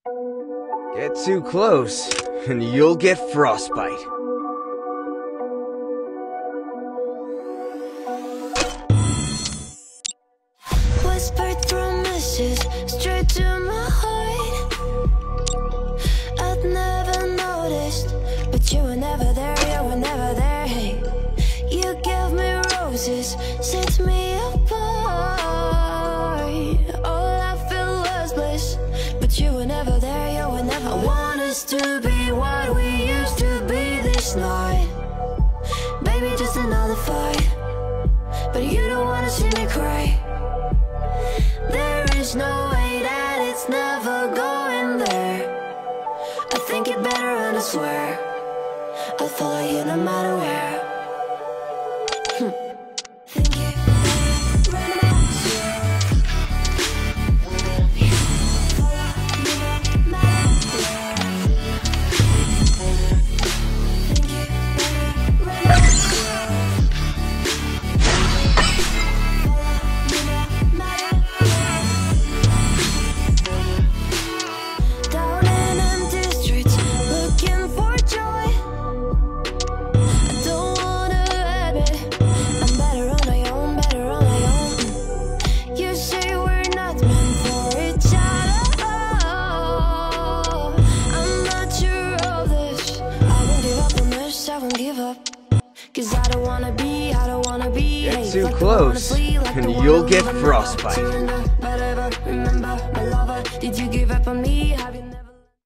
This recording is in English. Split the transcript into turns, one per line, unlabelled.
Get too close, and you'll get frostbite.
Whispered promises straight to my heart. I'd never noticed, but you were never there, you were never there. Hey, you gave me roses, set me apart. All I feel was bliss, but you were never there, you were never. I want us to be what we used to be this night. Baby, just another fight, but you don't wanna see me cry. There is no way that it's never going there. I think it better and I swear I'll follow you no matter where. Think it better and I swear follow you no matter where. Think it better and I swear follow you no matter where. Down in empty streets, looking for joy. I don't wanna have it. I'm better on my own, better on my own. You say we're not meant for each other. I'm not sure of this. I won't give up on this, I won't give up. 'Cause I don't wanna be, I don't wanna be.
Get too close, and you'll get frostbite.
Remember, my lover, did you give up on me? Have you never